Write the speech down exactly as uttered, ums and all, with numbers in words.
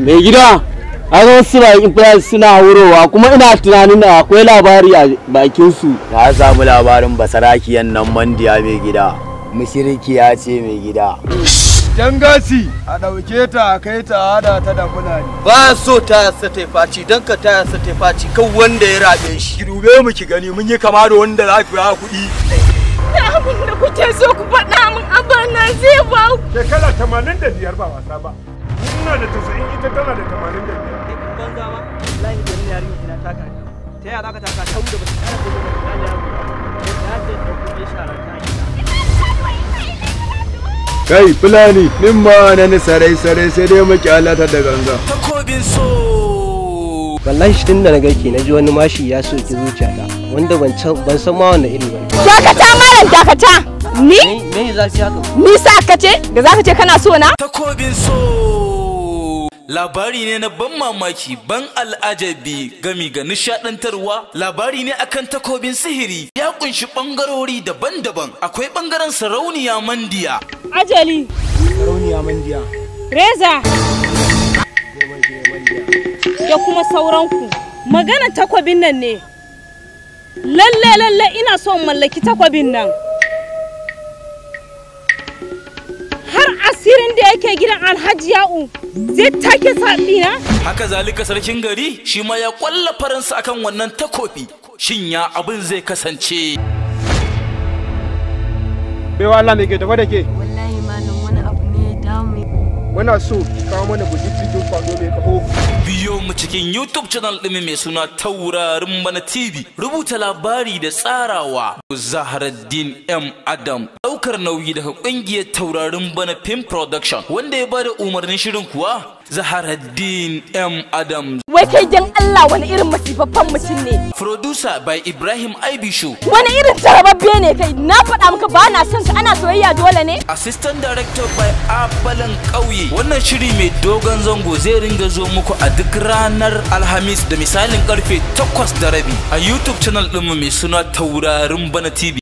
Mai gida, an wasu bakin fayas suna wurowa kuma ina tunanin akwai labari a bakin su. Na samu labarin basarakiyan nan Mandiya mai gida. Mushrikiya ce mai gida. Dangasi a ɗauke ta a kai ta hada ta da Fulani. Ba so ta yasa ta faci don ka ta yasa ta faci kan wanda ya rabe shi. Ki dube mu ki gani mun yi kama da wanda za ku ya kuɗi. Da abin da kuke so ku faɗa min abana zai ba ku. Shekara tamanin da biyar ba wasa ba. Ina da tasa'in ita tana da tamanin da biyar. Ban zama wallahi da ni yarinya ina taka. Ta yaya zaka taka ta wuce ba ta kara da ta yaro. Da ta da kuma shara ta gida. Kai Fulani, nin ma na ni sarai sarai sai dai maki alata da ganga. Takobin so. Wallahi shi tunda na garke na ji wani mashi ya soki zuciyata wanda ban ban san ma wannan iri bane. Dakata malam dakata. Ni? Me zafi haka? Ni sa ka ce da zaka ce kana so na? Takobin so. Labari ne na ban mamaki, ban al'ajabi, gami ga nishadantarwa. Labari ne akan takobin sihiri. Ya kunshi bangarori daban-daban. Akwai bangaren sarauniya Mandiya. Ajali. Sarauniya Mandiya. Reza. Da kuma sauranku. Magana takwabin nan ne. Lalle lalle ina son mallaki takwabin nan. Har asirin da yake gidan Alhaji Ya'u zai take saɗina? Haka zalika sarkin gari shi ma ya kwalla faransa akan wannan takobi. Shin ya abin zai kasance? Baiwa Allah me ke tafa da ke? Wallahi malam wani abu ne ya damu. Muna so ki kawo mana bujiji kwado mai kaho. Biyo mu cikin YouTube channel ɗin mai suna Taurarin Bana T V. Rubuta labari da tsarawa Zaharaddin M Adam. Ɗaukar nauyi daga ƙungiyar Taurarin Bana Film Production. Wanda ya bada umarnin shirin kuwa Zaharaddin M Adam. Wai kai dan Allah wani irin masifaffen mutum ne. Producer by Ibrahim Aibishu. Wani irin tarababbe ne kai? Na faɗa maka ba na son ka, ana soyayya dole ne. Assistant Director by Abalan Ƙauye. Wannan shiri mai dogon zango zai ringa zo muku a duk ranar Alhamis da misalin karfe takwas da rabi a YouTube channel ɗinmu mai suna Taurarin Bana T V.